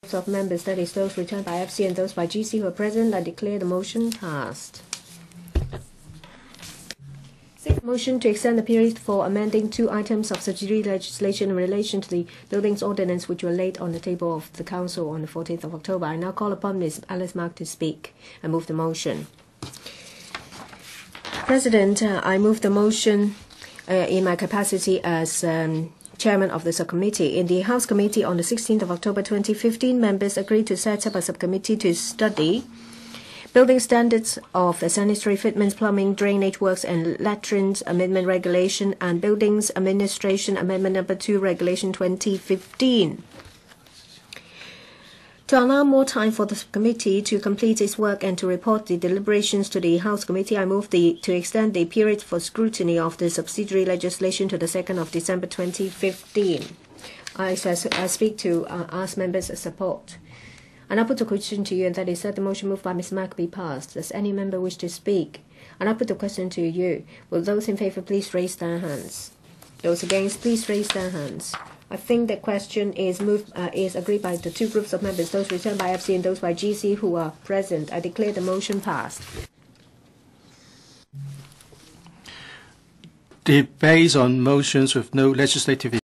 of members, that is those returned by FC and those by GC who are present, I declare the motion passed. Sixth motion to extend the period for amending 2 items of subsidiary legislation in relation to the Buildings Ordinance which were laid on the table of the Council on the 14th of October. I now call upon Ms. Alice Mak to speak. I move the motion. President, I move the motion in my capacity as Chairman of the subcommittee. In the House Committee on the 16th of October 2015, members agreed to set up a subcommittee to study building standards of the sanitary fitments, plumbing, drainage works, and latrines amendment regulation and buildings administration amendment number 2 regulation 2015. To allow more time for the committee to complete its work and to report the deliberations to the House Committee, I move to extend the period for scrutiny of the subsidiary legislation to the 2nd of December 2015. I speak to ask members' support. And I put the question to you, and that is that the motion moved by Ms. Mak be passed. Does any member wish to speak? And I put the question to you. Will those in favor please raise their hands? Those against, please raise their hands. I think the question is agreed by the 2 groups of members, those returned by FC and those by GC who are present. I declare the motion passed. Debate on motions with no legislative